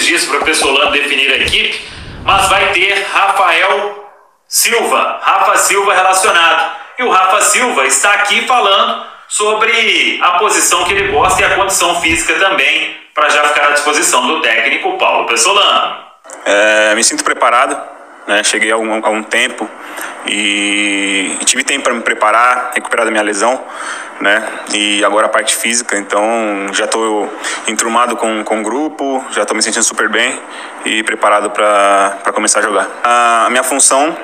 antes disso, para o professor Solano definir a equipe, mas vai ter Rafa Silva relacionado. E o Rafa Silva está aqui falando sobre a posição que ele gosta e a condição física também, para já ficar à disposição do técnico Paulo Pessolano. Me sinto preparado, né? Cheguei há um tempo e tive tempo para me preparar, recuperar da minha lesão, né? E agora a parte física, então já estou enturmado com o grupo, já estou me sentindo super bem e preparado para começar a jogar. A minha função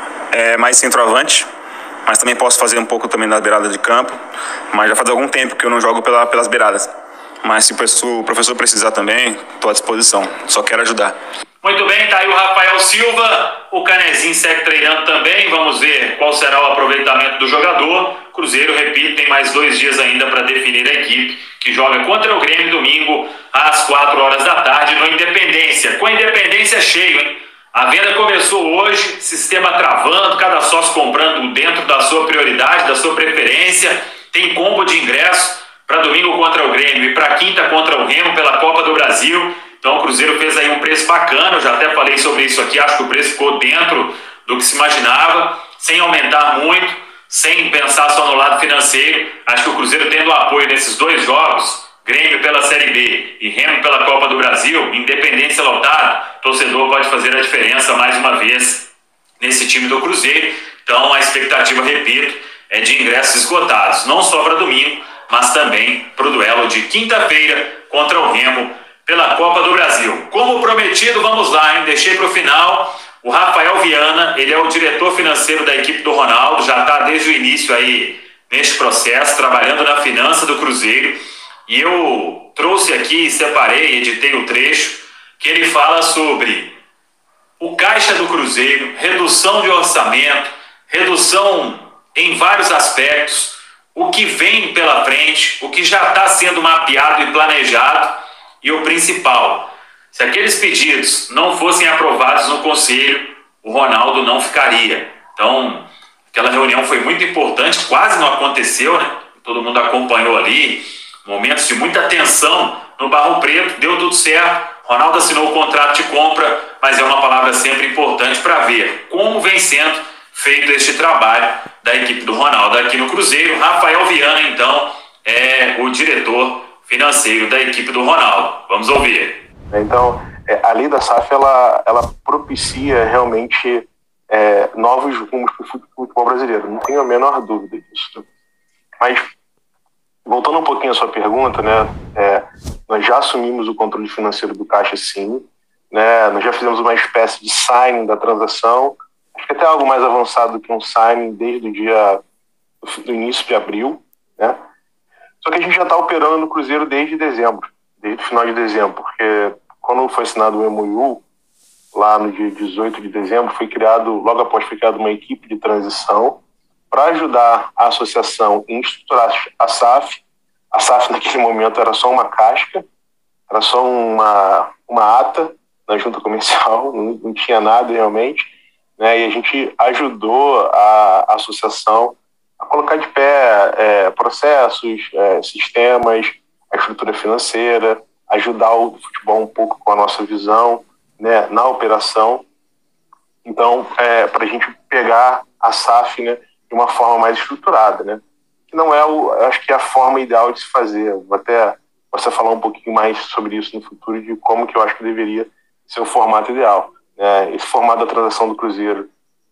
é mais centroavante, mas também posso fazer um pouco também na beirada de campo, mas já faz algum tempo que eu não jogo pelas beiradas. Mas se o professor precisar também, estou à disposição, só quero ajudar. Muito bem, tá aí o Rafael Silva, o Canezinho segue treinando também, vamos ver qual será o aproveitamento do jogador. Cruzeiro, repito, tem mais 2 dias ainda para definir a equipe, que joga contra o Grêmio domingo às 4 horas da tarde no Independência. Com a Independência cheio, hein? A venda começou hoje, sistema travando, cada sócio comprando dentro da sua prioridade, da sua preferência. Tem combo de ingresso para domingo contra o Grêmio e para quinta contra o Remo pela Copa do Brasil. Então o Cruzeiro fez aí um preço bacana, eu já até falei sobre isso aqui, acho que o preço ficou dentro do que se imaginava, sem aumentar muito, sem pensar só no lado financeiro. Acho que o Cruzeiro tendo apoio nesses 2 jogos, Grêmio pela Série B e Remo pela Copa do Brasil, Independência lotado, torcedor pode fazer a diferença mais uma vez nesse time do Cruzeiro. Então a expectativa, repito, é de ingressos esgotados, não só para domingo, mas também para o duelo de quinta-feira contra o Remo pela Copa do Brasil. Como prometido, vamos lá, hein? Deixei para o final o Rafael Viana, ele é o diretor financeiro da equipe do Ronaldo, já está desde o início aí neste processo, trabalhando na finança do Cruzeiro. E eu trouxe aqui, separei, editei o trecho, que ele fala sobre o caixa do Cruzeiro, redução de orçamento, redução em vários aspectos, o que vem pela frente, o que já está sendo mapeado e planejado, e o principal, se aqueles pedidos não fossem aprovados no Conselho, o Ronaldo não ficaria. Então, aquela reunião foi muito importante, quase não aconteceu, né? Todo mundo acompanhou ali, momentos de muita tensão no Barro Preto, deu tudo certo, Ronaldo assinou o contrato de compra, mas é uma palavra sempre importante para ver como vem sendo feito este trabalho da equipe do Ronaldo aqui no Cruzeiro. Rafael Viana, então, é o diretor financeiro da equipe do Ronaldo. Vamos ouvir. Então, a lei da SAF, ela propicia realmente novos rumos para o futebol brasileiro. Não tenho a menor dúvida disso. Mas, voltando um pouquinho à sua pergunta, né, nós já assumimos o controle financeiro do Caixa, sim. Né, nós já fizemos uma espécie de signing da transação. Acho que até algo mais avançado do que um signing desde do início de abril, né? Só que a gente já está operando no Cruzeiro desde dezembro, desde o final de dezembro, porque quando foi assinado o MOU, lá no dia 18 de dezembro, logo após foi criada uma equipe de transição para ajudar a associação em estruturar a SAF. A SAF naquele momento era só uma casca, era só uma ata na junta comercial, não tinha nada realmente, né? E a gente ajudou a associação a colocar de pé processos, sistemas, a estrutura financeira, ajudar o futebol um pouco com a nossa visão, né, na operação. Então, para a gente pegar a SAF, né, de uma forma mais estruturada, né, que não acho que é a forma ideal de se fazer. Vou até você falar um pouquinho mais sobre isso no futuro, de como que eu acho que deveria ser o formato ideal. Esse formato da transação do Cruzeiro,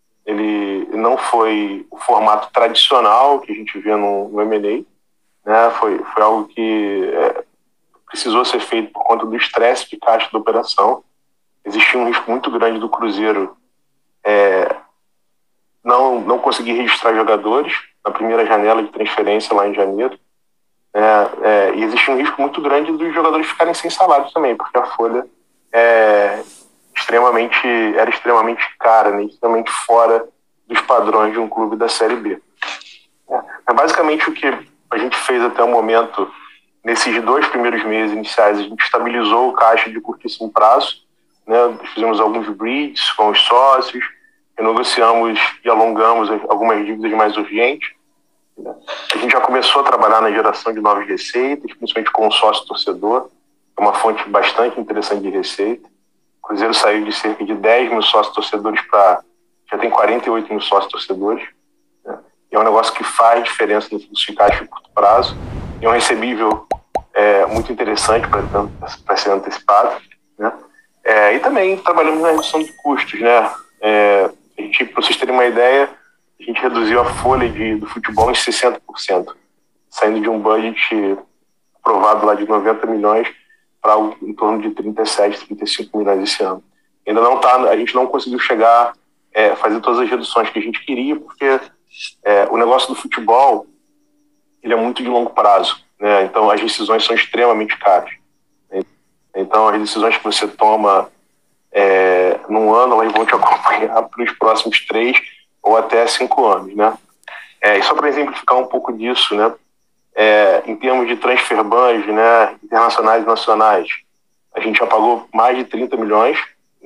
ele não foi o formato tradicional que a gente vê no M&A, né? Foi algo que precisou ser feito por conta do estresse de caixa da operação. Existia um risco muito grande do Cruzeiro não conseguir registrar jogadores na primeira janela de transferência lá em janeiro. E existia um risco muito grande dos jogadores ficarem sem salário também, porque a folha era extremamente cara, né, extremamente fora dos padrões de um clube da Série B. Basicamente, o que a gente fez até o momento, nesses 2 primeiros meses iniciais, a gente estabilizou o caixa de curtíssimo prazo, né, fizemos alguns bridges com os sócios, renegociamos e alongamos algumas dívidas mais urgentes. A gente já começou a trabalhar na geração de novas receitas, principalmente com o sócio torcedor. é uma fonte bastante interessante de receita. O Cruzeiro saiu de cerca de 10 mil sócios torcedores para já tem 48 mil sócios torcedores. Né? E é um negócio que faz diferença no fluxo de caixa de curto prazo. E é um recebível muito interessante para ser antecipado. Né? E também trabalhamos na redução de custos. Né? Para vocês terem uma ideia, a gente reduziu a folha do futebol em 60%, saindo de um budget aprovado lá de 90 milhões para algo em torno de 37, 35 milhões esse ano. Ainda não a gente não conseguiu chegar a fazer todas as reduções que a gente queria, porque o negócio do futebol ele é muito de longo prazo, né? Então as decisões são extremamente caras. Então as decisões que você toma num ano, elas vão te acompanhar para os próximos 3 ou até 5 anos, né? E só para exemplificar um pouco disso, né? Em termos de transfer bans, né, internacionais e nacionais, a gente já pagou mais de 30 milhões.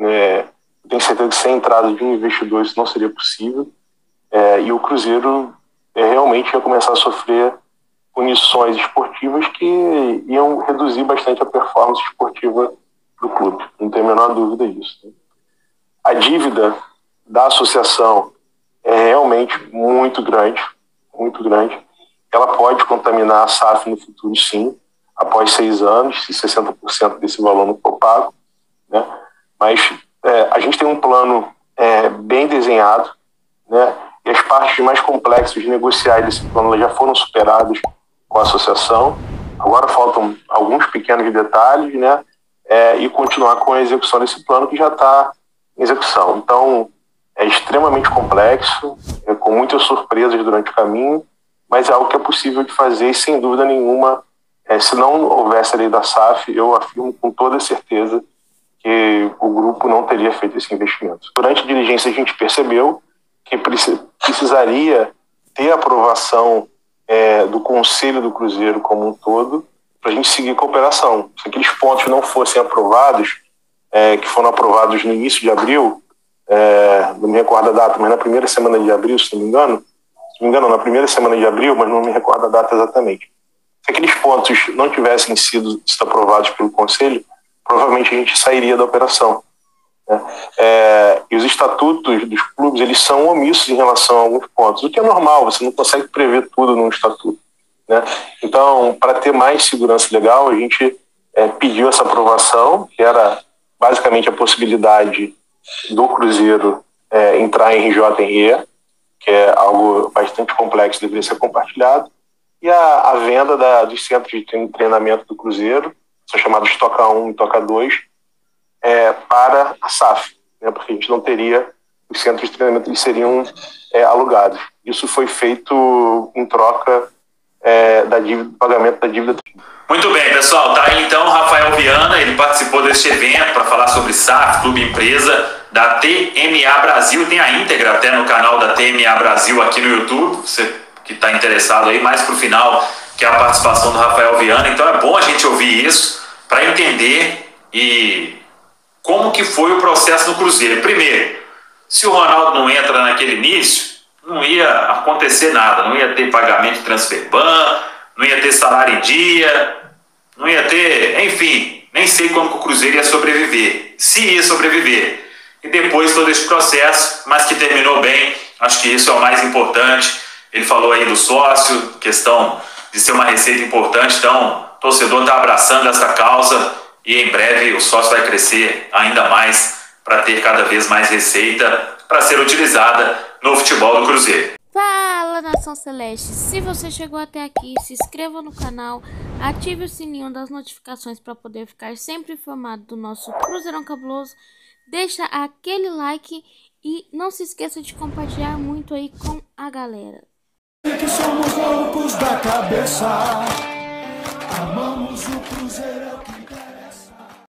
Tenho certeza que sem entrada de um investidor isso não seria possível. E o Cruzeiro realmente ia começar a sofrer punições esportivas que iam reduzir bastante a performance esportiva do clube. Não tenho a menor dúvida disso. Né? A dívida da associação é realmente muito grande, muito grande. Ela pode contaminar a SAF no futuro, sim, após 6 anos, se 60% desse valor não for pago. Né? Mas a gente tem um plano bem desenhado, né? E as partes mais complexas de negociar desse plano já foram superadas com a associação. Agora faltam alguns pequenos detalhes, né? E continuar com a execução desse plano que já está em execução. Então, é extremamente complexo, com muitas surpresas durante o caminho, mas é algo que é possível de fazer e, sem dúvida nenhuma, se não houvesse a lei da SAF, eu afirmo com toda certeza que o grupo não teria feito esse investimento. Durante a diligência, a gente percebeu que precisaria ter a aprovação do Conselho do Cruzeiro como um todo para a gente seguir com a operação. Se aqueles pontos não fossem aprovados, que foram aprovados no início de abril, não me recordo a data, mas na primeira semana de abril, se não me engano, na primeira semana de abril, mas não me recordo a data exatamente. Se aqueles pontos não tivessem sido aprovados pelo Conselho, provavelmente a gente sairia da operação. Né? E os estatutos dos clubes, eles são omissos em relação a alguns pontos, o que é normal, você não consegue prever tudo num estatuto. Né? Então, para ter mais segurança legal, a gente pediu essa aprovação, que era basicamente a possibilidade do Cruzeiro entrar em RJRE, que é algo bastante complexo, deveria ser compartilhado, e a venda dos centros de treinamento do Cruzeiro, são chamados Toca 1 e Toca 2, para a SAF, né, porque a gente não teria, os centros de treinamento eles seriam alugados. Isso foi feito em troca do pagamento da dívida. Muito bem, pessoal, tá aí então o Rafael Viana, ele participou deste evento para falar sobre SAF, Clube Empresa da TMA Brasil, tem a íntegra até no canal da TMA Brasil aqui no YouTube, você que está interessado aí, mais pro final, que é a participação do Rafael Viana. Então é bom a gente ouvir isso para entender como que foi o processo no Cruzeiro. Primeiro, se o Ronaldo não entra naquele início, não ia acontecer nada, não ia ter pagamento de transfer ban, não ia ter salário em dia, não ia ter, enfim, nem sei como que o Cruzeiro ia sobreviver, se ia sobreviver. E depois todo esse processo, mas que terminou bem, acho que isso é o mais importante. Ele falou aí do sócio, questão de ser uma receita importante, então o torcedor está abraçando essa causa e em breve o sócio vai crescer ainda mais para ter cada vez mais receita para ser utilizada no futebol do Cruzeiro. Fala, Nação Celeste! Se você chegou até aqui, se inscreva no canal, ative o sininho das notificações para poder ficar sempre informado do nosso Cruzeirão Cabuloso, deixa aquele like e não se esqueça de compartilhar muito aí com a galera. Que somos loucos da cabeça, amamos o Cruzeiro.